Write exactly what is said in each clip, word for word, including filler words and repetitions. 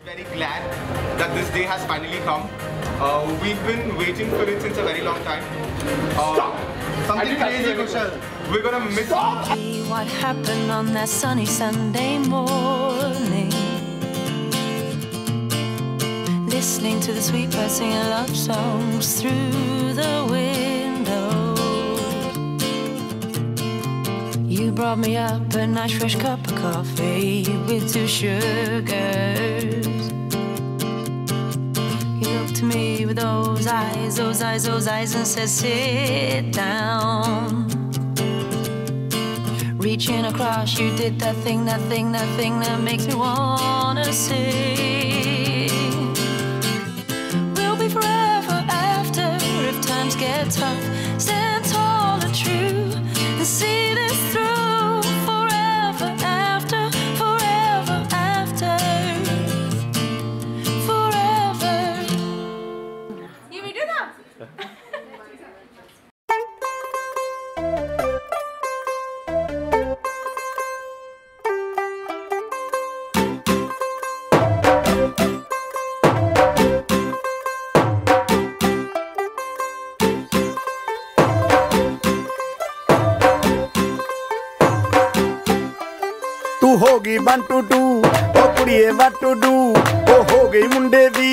very glad that this day has finally come. Uh, we've been waiting for it since a very long time. Uh, something crazy, Kushal. We're gonna miss what happened on that sunny Sunday morning. Listening to the sweet birds singing love songs through the window. You brought me up a nice fresh cup of coffee with two sugars. You looked at me with those eyes, those eyes, those eyes and said, sit down. Reaching across, you did that thing, that thing, that thing that makes me wanna sing. We'll be forever after if times get tough. Stand tall and true and see this through. Forever after, forever after, forever. You will do that? तू होगी one two two ओ कुड़िए what to do ओ हो गई मुंडे दी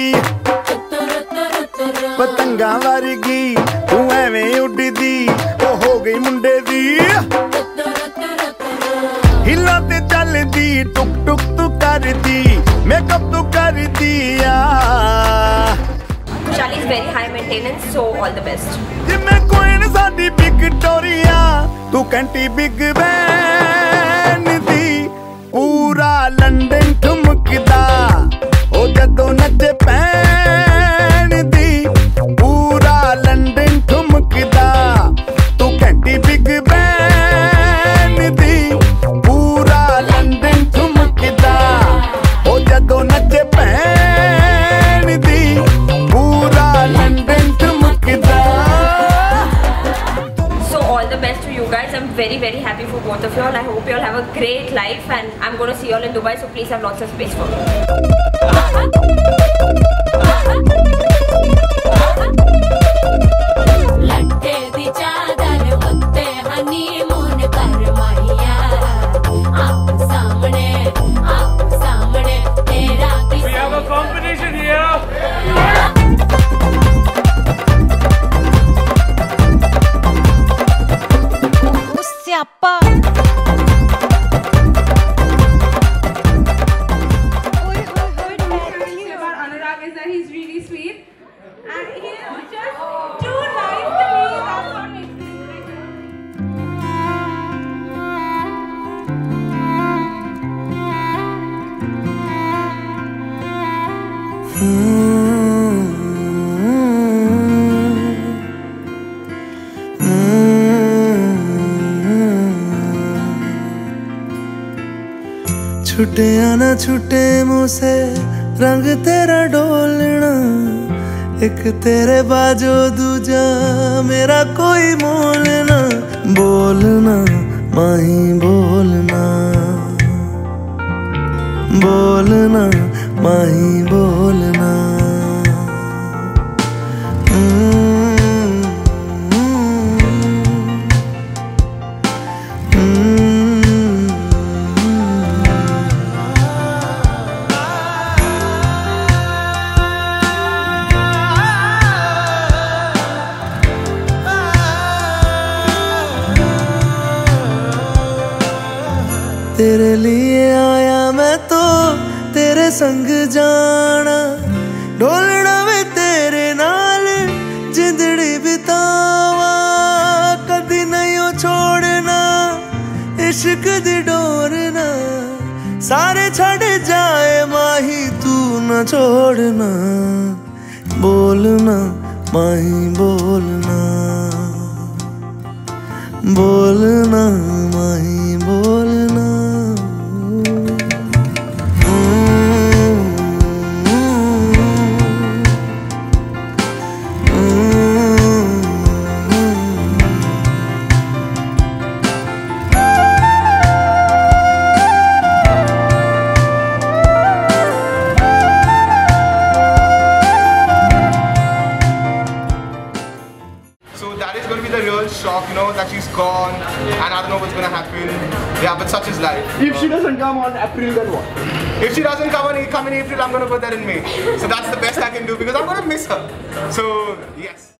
पतंगा वर्गी तू एवें उड़दी ओ हो गई मुंडे दी हिला ते चलदी टुक टुक तू करदी मेकअप तू करदी आ Kushali is very high maintenance, so all the best. जिम्मे कोइन साडी विक्टोरिया तू कंटी बिग बैन दी पूरा लंदन ठुमकदा ओ जदों नचे पैन दी पूरा लंदन ठुमकदा तू घंटी बिग बैन दी पूरा लंदन ठुमकदा ओ जदों नचे पैन दी पूरा लंदन ठुमकदा. So all the best to you guys. I'm very very happy for both of you all. I hope you all have a great life and I'm going to see you all in Dubai, so please have lots of space for me. We have a competition here. Siapa? Anurag is that he's really sweet and he is just too nice to me. That's what makes me छुटे आना छुटे मुझसे रंग तेरा डोलना एक तेरे बाजो दूजा मेरा कोई मोल ना बोलना माही बोलना बोलना माही बोलना तेरे लिए आया मैं तो तेरे संग जाना डोलना वे तेरे नाल जिंदड़ी बितावा कदी नहीं छोड़ना इश्क दी डोरना सारे छड़ जाए माही तू न छोड़ना बोलना माही बोलना बोलना माही बोलना know that she's gone, and I don't know what's gonna happen. Yeah, but such is life. If she doesn't come on April, then what? If she doesn't come on come in April, I'm gonna go there in May. So that's the best I can do because I'm gonna miss her. So yes.